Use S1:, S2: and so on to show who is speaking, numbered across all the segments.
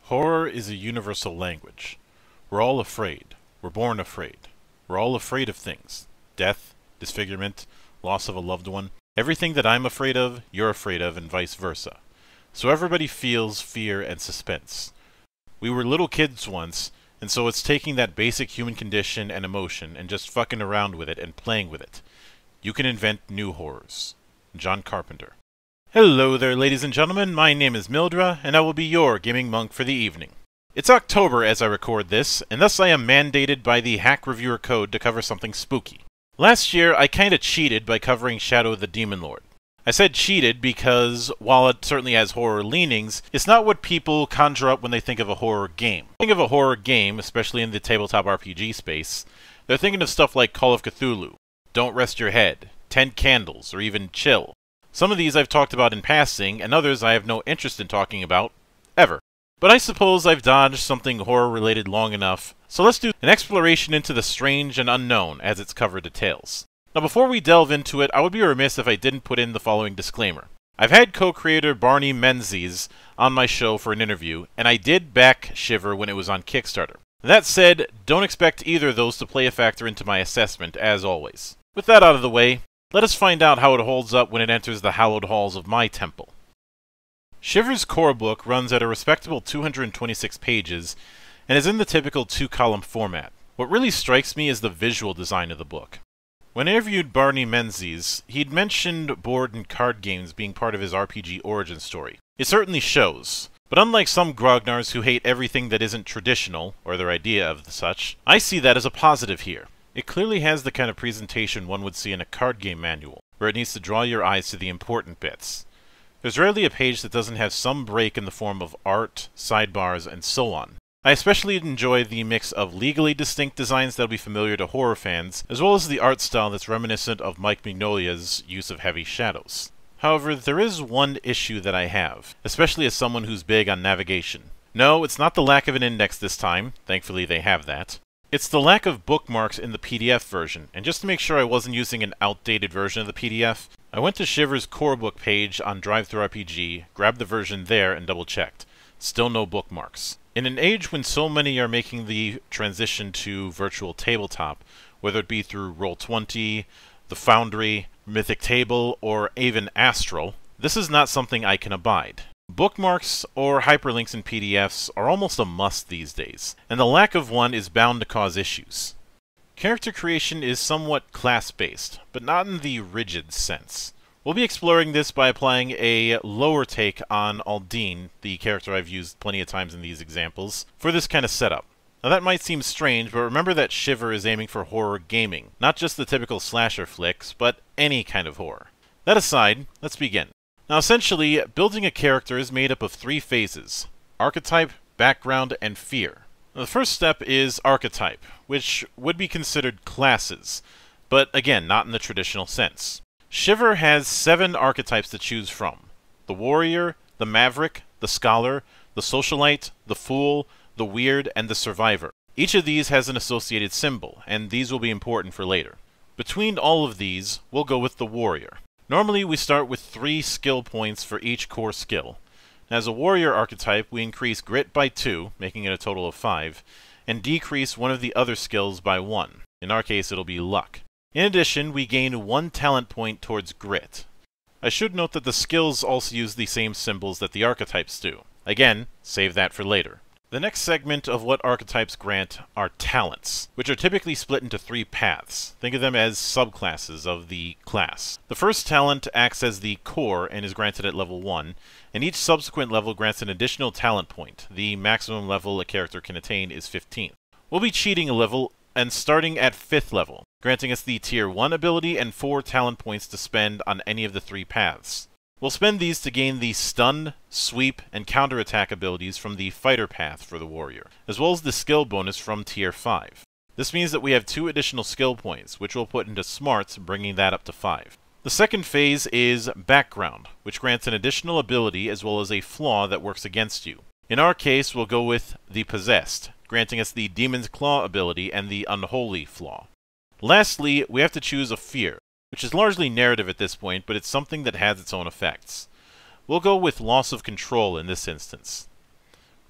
S1: Horror is a universal language. We're all afraid. We're born afraid. We're all afraid of things. Death, disfigurement, loss of a loved one. Everything that I'm afraid of, you're afraid of, and vice versa. So everybody feels fear and suspense. We were little kids once, and so it's taking that basic human condition and emotion and just fucking around with it and playing with it. You can invent new horrors. John Carpenter. Hello there, ladies and gentlemen. My name is Mildra, and I will be your gaming monk for the evening. It's October as I record this, and thus I am mandated by the Hack Reviewer Code to cover something spooky. Last year, I kinda cheated by covering Shadow of the Demon Lord. I said cheated because, while it certainly has horror leanings, it's not what people conjure up when they think of a horror game. Think of a horror game, especially in the tabletop RPG space, they're thinking of stuff like Call of Cthulhu, Don't Rest Your Head, 10 Candles, or even Chill. Some of these I've talked about in passing, and others I have no interest in talking about, ever. But I suppose I've dodged something horror-related long enough, so let's do an exploration into the strange and unknown as its cover details. Now before we delve into it, I would be remiss if I didn't put in the following disclaimer. I've had co-creator Barney Menzies on my show for an interview, and I did back Shiver when it was on Kickstarter. That said, don't expect either of those to play a factor into my assessment, as always. With that out of the way, let us find out how it holds up when it enters the hallowed halls of my temple. Shiver's core book runs at a respectable 226 pages, and is in the typical 2-column format. What really strikes me is the visual design of the book. When I interviewed Barney Menzies, he'd mentioned board and card games being part of his RPG origin story. It certainly shows, but unlike some grognards who hate everything that isn't traditional, or their idea of such, I see that as a positive here. It clearly has the kind of presentation one would see in a card game manual, where it needs to draw your eyes to the important bits. There's rarely a page that doesn't have some break in the form of art, sidebars, and so on. I especially enjoy the mix of legally distinct designs that'll be familiar to horror fans, as well as the art style that's reminiscent of Mike Mignolia's use of heavy shadows. However, there is one issue that I have, especially as someone who's big on navigation. No, it's not the lack of an index this time, thankfully they have that. It's the lack of bookmarks in the PDF version, and just to make sure I wasn't using an outdated version of the PDF, I went to Shiver's core book page on DriveThruRPG, grabbed the version there, and double-checked. Still no bookmarks. In an age when so many are making the transition to virtual tabletop, whether it be through Roll20, The Foundry, Mythic Table, or even Astral, this is not something I can abide. Bookmarks or hyperlinks in PDFs are almost a must these days, and the lack of one is bound to cause issues. Character creation is somewhat class-based, but not in the rigid sense. We'll be exploring this by applying a lower take on Aldine, the character I've used plenty of times in these examples, for this kind of setup. Now that might seem strange, but remember that Shiver is aiming for horror gaming, not just the typical slasher flicks, but any kind of horror. That aside, let's begin. Now essentially, building a character is made up of 3 phases: archetype, background, and fear. Now, the first step is archetype, which would be considered classes, but again, not in the traditional sense. Shiver has 7 archetypes to choose from: the warrior, the maverick, the scholar, the socialite, the fool, the weird, and the survivor. Each of these has an associated symbol, and these will be important for later. Between all of these, we'll go with the warrior. Normally, we start with 3 skill points for each core skill. As a warrior archetype, we increase grit by 2, making it a total of 5, and decrease one of the other skills by 1. In our case, it'll be luck. In addition, we gain 1 talent point towards grit. I should note that the skills also use the same symbols that the archetypes do. Again, save that for later. The next segment of what archetypes grant are talents, which are typically split into 3 paths. Think of them as subclasses of the class. The first talent acts as the core and is granted at level 1, and each subsequent level grants an additional talent point. The maximum level a character can attain is 15. We'll be cheating a level and starting at 5th level, granting us the Tier 1 ability and 4 talent points to spend on any of the 3 paths. We'll spend these to gain the stun, sweep, and counterattack abilities from the fighter path for the warrior, as well as the skill bonus from Tier 5. This means that we have 2 additional skill points, which we'll put into smarts, bringing that up to 5. The second phase is background, which grants an additional ability as well as a flaw that works against you. In our case, we'll go with the possessed, granting us the Demon's Claw ability and the unholy flaw. Lastly, we have to choose a fear, which is largely narrative at this point, but it's something that has its own effects. We'll go with loss of control in this instance.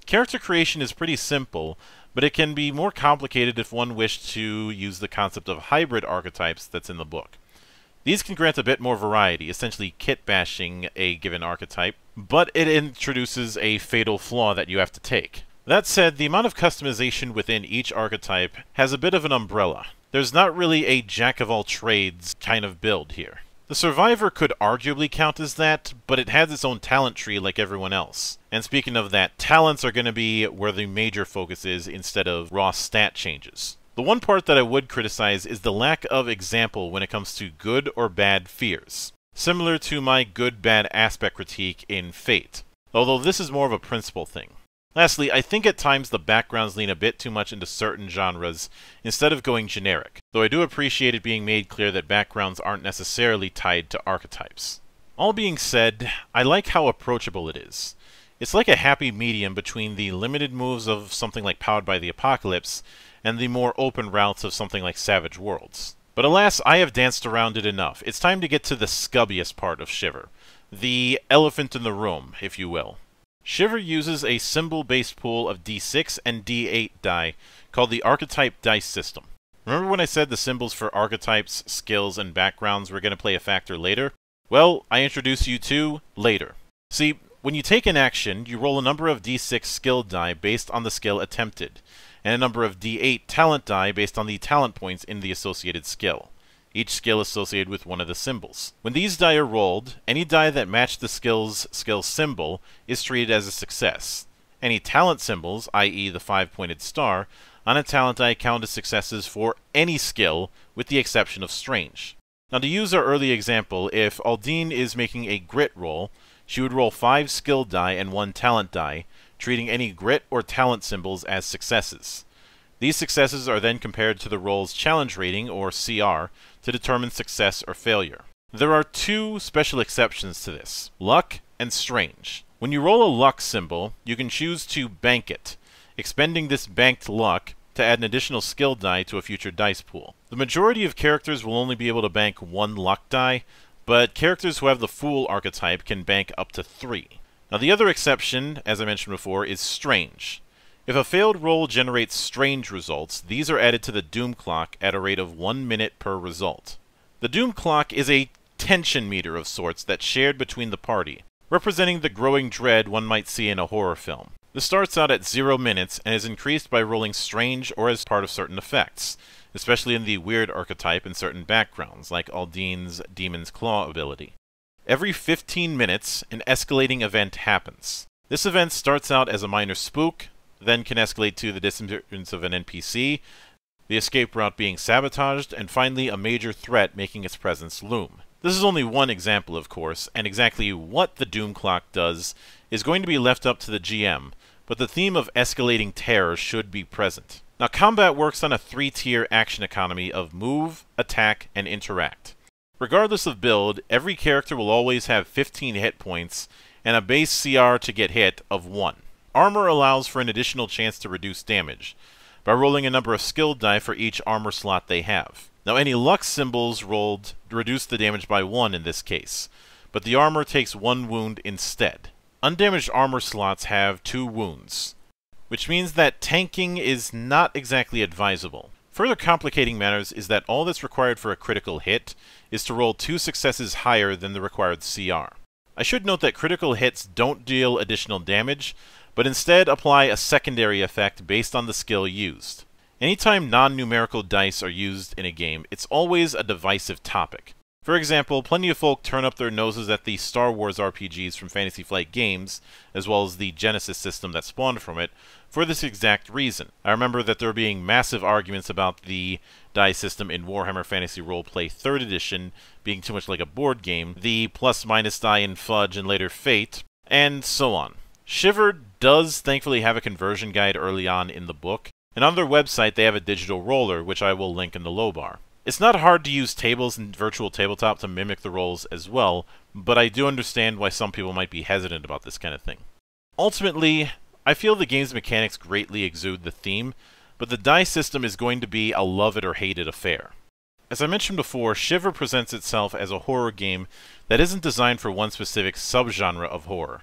S1: Character creation is pretty simple, but it can be more complicated if one wished to use the concept of hybrid archetypes that's in the book. These can grant a bit more variety, essentially kit-bashing a given archetype, but it introduces a fatal flaw that you have to take. That said, the amount of customization within each archetype has a bit of an umbrella. There's not really a jack-of-all-trades kind of build here. The Survivor could arguably count as that, but it has its own talent tree like everyone else. And speaking of that, talents are going to be where the major focus is instead of raw stat changes. The one part that I would criticize is the lack of example when it comes to good or bad fears, similar to my good-bad aspect critique in Fate, although this is more of a principle thing. Lastly, I think at times the backgrounds lean a bit too much into certain genres instead of going generic, though I do appreciate it being made clear that backgrounds aren't necessarily tied to archetypes. All being said, I like how approachable it is. It's like a happy medium between the limited moves of something like Powered by the Apocalypse and the more open routes of something like Savage Worlds. But alas, I have danced around it enough. It's time to get to the scubbiest part of Shiver. The elephant in the room, if you will. Shiver uses a symbol-based pool of D6 and D8 die called the Archetype Dice System. Remember when I said the symbols for archetypes, skills, and backgrounds were going to play a factor later? Well, I introduce you to later. See, when you take an action, you roll a number of D6 skill die based on the skill attempted, and a number of D8 talent die based on the talent points in the associated skill. Each skill associated with one of the symbols. When these die are rolled, any die that match the skill's skill symbol is treated as a success. Any talent symbols, i.e. the 5-pointed star, on a talent die count as successes for any skill, with the exception of Strange. Now to use our early example, if Aldine is making a grit roll, she would roll 5 skill die and 1 talent die, treating any grit or talent symbols as successes. These successes are then compared to the roll's challenge rating, or CR, to determine success or failure. There are 2 special exceptions to this, luck and strange. When you roll a luck symbol, you can choose to bank it, expending this banked luck to add an additional skill die to a future dice pool. The majority of characters will only be able to bank 1 luck die, but characters who have the Fool archetype can bank up to 3. Now the other exception, as I mentioned before, is strange. If a failed roll generates strange results, these are added to the Doom Clock at a rate of 1 minute per result. The Doom Clock is a tension meter of sorts that's shared between the party, representing the growing dread one might see in a horror film. This starts out at 0 minutes and is increased by rolling strange or as part of certain effects, especially in the weird archetype and certain backgrounds, like Aldine's Demon's Claw ability. Every 15 minutes, an escalating event happens. This event starts out as a minor spook, then can escalate to the disappearance of an NPC, the escape route being sabotaged, and finally a major threat making its presence loom. This is only one example, of course, and exactly what the Doom Clock does is going to be left up to the GM, but the theme of escalating terror should be present. Now, combat works on a 3-tier action economy of move, attack, and interact. Regardless of build, every character will always have 15 hit points and a base CR to get hit of 1. Armor allows for an additional chance to reduce damage, by rolling a number of skill die for each armor slot they have. Now any luck symbols rolled reduce the damage by 1 in this case, but the armor takes 1 wound instead. Undamaged armor slots have 2 wounds, which means that tanking is not exactly advisable. Further complicating matters is that all that's required for a critical hit is to roll 2 successes higher than the required CR. I should note that critical hits don't deal additional damage, but instead apply a secondary effect based on the skill used. Anytime non-numerical dice are used in a game, it's always a divisive topic. For example, plenty of folk turn up their noses at the Star Wars RPGs from Fantasy Flight Games, as well as the Genesis system that spawned from it, for this exact reason. I remember that there being massive arguments about the die system in Warhammer Fantasy Roleplay 3rd Edition being too much like a board game, the plus-minus die in Fudge and later Fate, and so on. Shiver does thankfully have a conversion guide early on in the book, and on their website they have a digital roller, which I will link in the low bar. It's not hard to use tables in Virtual Tabletop to mimic the rolls as well, but I do understand why some people might be hesitant about this kind of thing. Ultimately, I feel the game's mechanics greatly exude the theme, but the die system is going to be a love it or hate it affair. As I mentioned before, Shiver presents itself as a horror game that isn't designed for one specific subgenre of horror.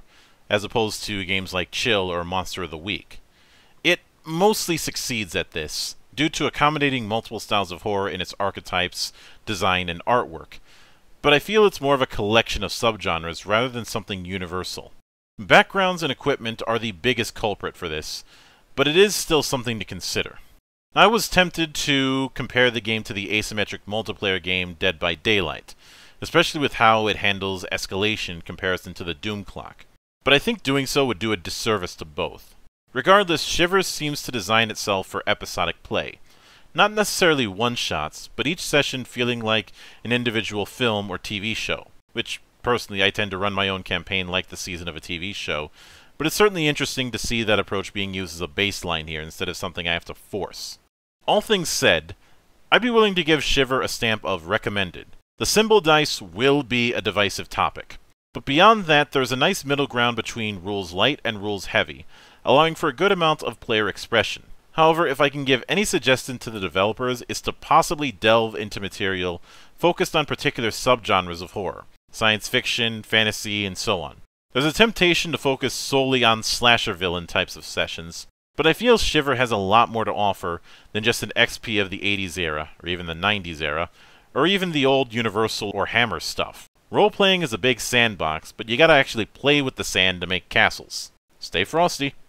S1: as opposed to games like Chill or Monster of the Week. It mostly succeeds at this, due to accommodating multiple styles of horror in its archetypes, design, and artwork, but I feel it's more of a collection of subgenres rather than something universal. Backgrounds and equipment are the biggest culprit for this, but it is still something to consider. I was tempted to compare the game to the asymmetric multiplayer game Dead by Daylight, especially with how it handles escalation in comparison to the Doom Clock, but I think doing so would do a disservice to both. Regardless, SHIVER seems to design itself for episodic play. Not necessarily one-shots, but each session feeling like an individual film or TV show, which, personally, I tend to run my own campaign like the season of a TV show, but it's certainly interesting to see that approach being used as a baseline here instead of something I have to force. All things said, I'd be willing to give SHIVER a stamp of recommended. The symbol dice will be a divisive topic, but beyond that there's a nice middle ground between rules light and rules heavy, allowing for a good amount of player expression. However, if I can give any suggestion to the developers, it's to possibly delve into material focused on particular subgenres of horror, science fiction, fantasy, and so on. There's a temptation to focus solely on slasher villain types of sessions, but I feel SHIVER has a lot more to offer than just an XP of the 80s era, or even the 90s era, or even the old Universal or Hammer stuff. Role-playing is a big sandbox, but you gotta actually play with the sand to make castles. Stay frosty!